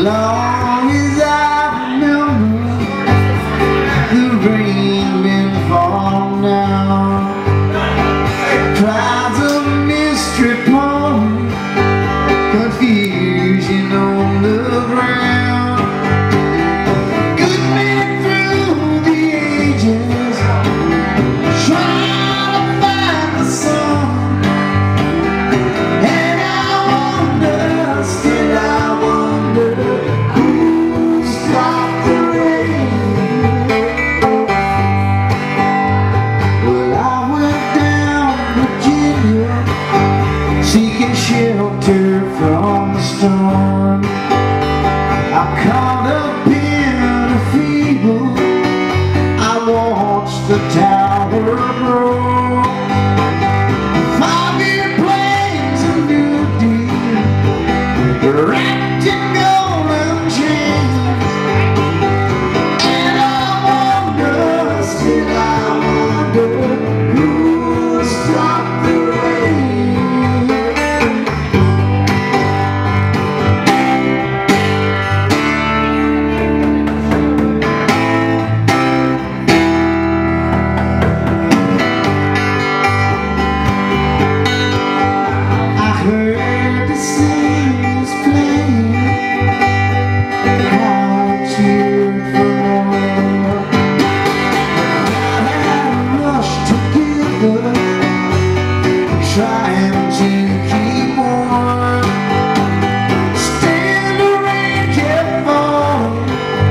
long as I remember, the rain been falling now. Clouds of mystery pouring, confusion on the ground. Good men through the ages trying to find the sun. And I wonder, still I wonder, who stopped the rain. Well, I went down Virginia, seeking shelter from the storm. I caught up in a fever, I watched the tower grow. 5-year plans of New Deal, wrapped in golden chains. And I wonder, still I wonder, who stopped the rain. Heard the saints playing, crowd cheered for more. I rushed together, trying to keep warm. Still the rain kept falling,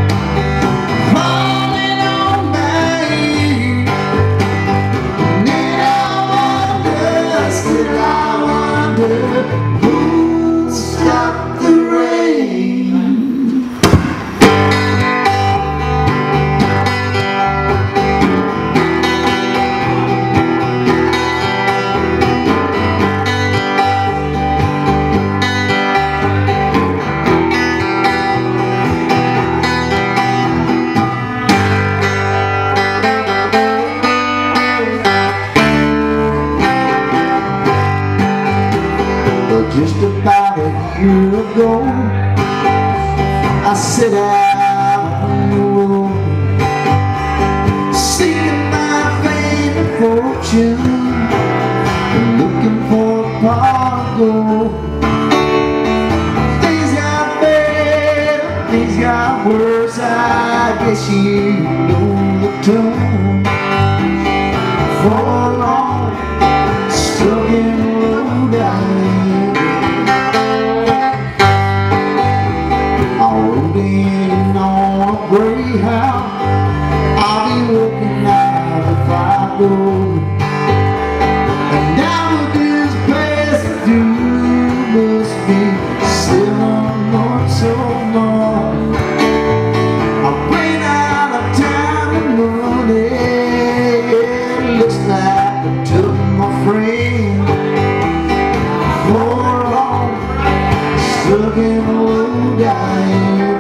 falling on my ear. And then I wonder, still I wonder, who stopped the rain? Just about a year ago, I set out on the road, seeking my fame and fortune, and looking for a pot of gold. Things got better, things got worse, I guess you know the tune. For long, stuck in the road I Greyhound, I'll be working out if I go. And down with this place I do must be 7 months or more. I ran out of time and money, looks like I took my friend. For long, stuck in the road I am.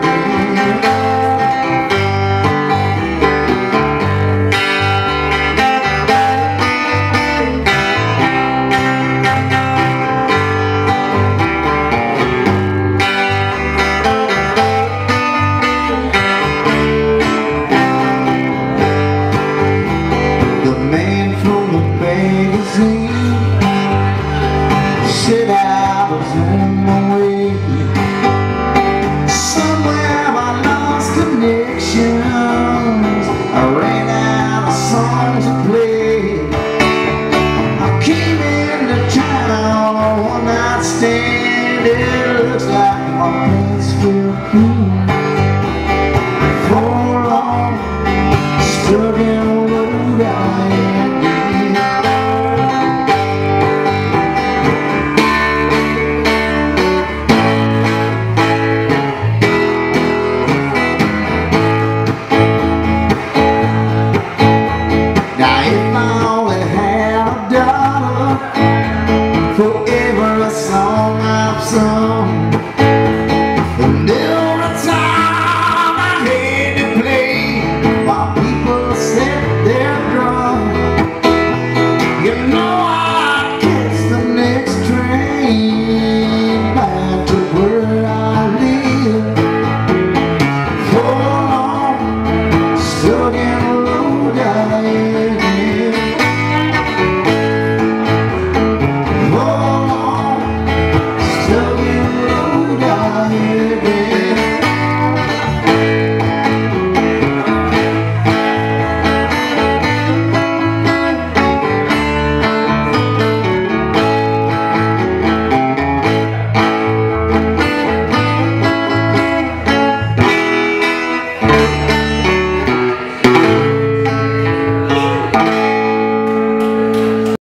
living